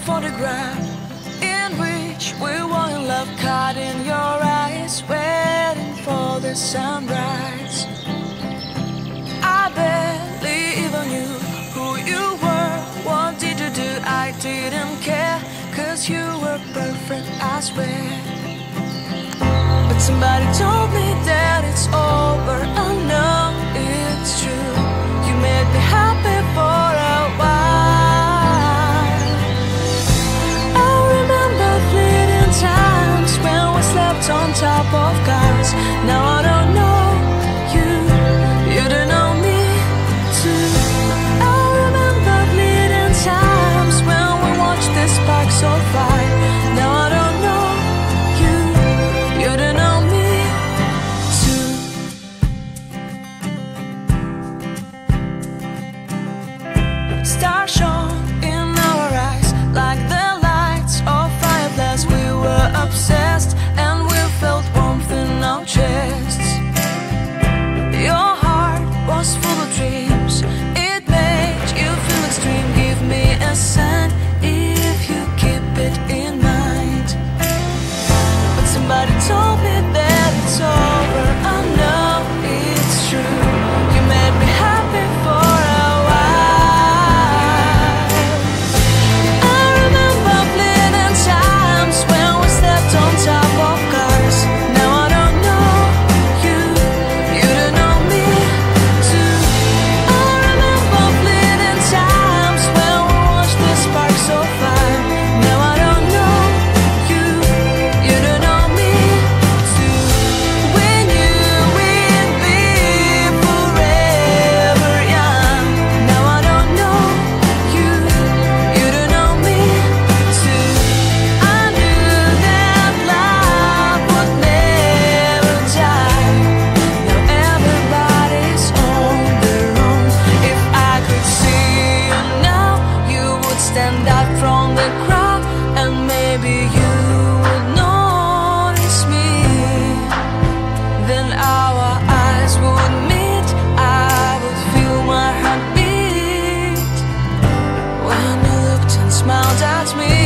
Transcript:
photograph in which we were in love, caught in your eyes, waiting for the sunrise. I barely even knew who you were, what did you do? I didn't care, 'cause you were perfect, I swear. But somebody told me that it's over, I know it's true. You made me happy for a while. I remember fleeting times when we slept on top of cars. Now I don't know you, you don't know me too. I remember fleeting times when we watched the sparks so fire. Now I don't know you, you don't know me too. Stars shone in our eyes like the lights of fireplace. We were obsessed and we felt warmth in our chests. Your heart was full of dreams, it made you feel extreme. Give me a sign if you keep it in mind. But somebody told me that it's over, I know it's true. You made me happy for a while. I remember fleeting times when we slept on top of cars. Now I don't know you, you don't know me too. I remember fleeting times when we watched the sparks so fire. Now I don't know you, you don't know me too. We knew we'd be forever young. Now I don't know you, you don't know me too. I knew that love would never die. Now everybody's on their own. If I could see you now, you would stand out from the crowd, and maybe you would notice me. Then our eyes would meet, I would feel my heart beat when you looked and smiled at me.